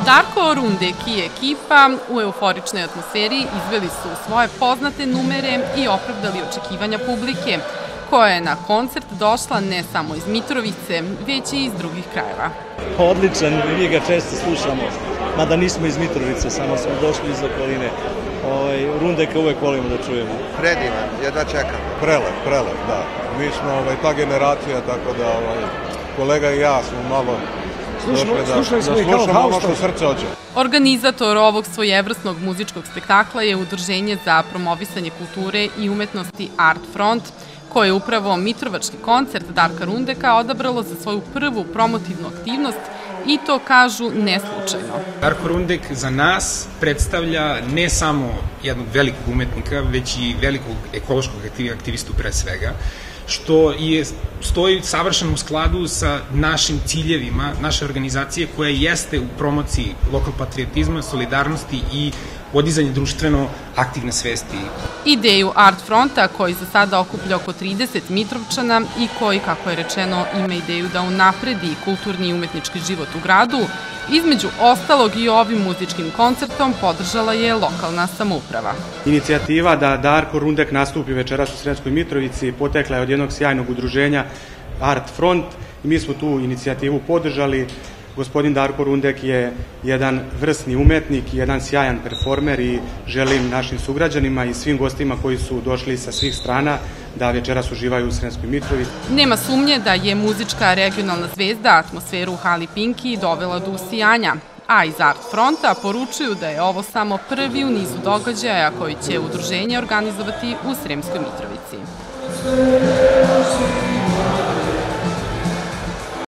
Darko Rundek i ekipa u euforičnoj atmosferi izveli su svoje poznate numere i opravdali očekivanja publike, koja je na koncert došla ne samo iz Mitrovice, već i iz drugih krajeva. Odličan, mi ga često slušamo, mada nismo iz Mitrovice, samo smo došli iz okoline. Rundeka uvek volimo da čujemo. Predivan, jedva čekam. Prelep, da. Mi smo ta generacija, tako da kolega i ja smo malo slušali smo i kao ono što srce hoće. Organizator ovog svojevrsnog muzičkog spektakla je Udruženje za promovisanje kulture i umetnosti Art Front, koje je upravo mitrovački koncert Darka Rundeka odabralo za svoju prvu promotivnu aktivnost i to kažu ne slučajno. Darko Rundek za nas predstavlja ne samo jednog velikog umetnika, već i velikog ekološkog aktivistu pre svega, što stoji savršeno u skladu sa našim ciljevima, naše organizacije koja jeste u promociji lokal patriotizma, solidarnosti i podizanje društveno aktivne svesti. Ideju Art Fronta, koji za sada okuplja oko 30 Mitrovčana i koji, kako je rečeno, ima ideju da unapredi kulturni i umetnički život u gradu, između ostalog i ovim muzičkim koncertom podržala je lokalna samouprava. Inicijativa da Darko Rundek nastupi večeras u Sremskoj Mitrovici potekla je od jednog sjajnog udruženja Art Front i mi smo tu inicijativu podržali. Gospodin Darko Rundek je jedan vrsni umetnik i jedan sjajan performer i želim našim sugrađanima i svim gostima koji su došli sa svih strana da večeras uživaju u Sremskoj Mitrovici. Nema sumnje da je muzička regionalna zvezda atmosferu u hali Pinki dovela do usijanja, a iz Art Fronta poručuju da je ovo samo prvi u nizu događaja koji će udruženje organizovati u Sremskoj Mitrovici.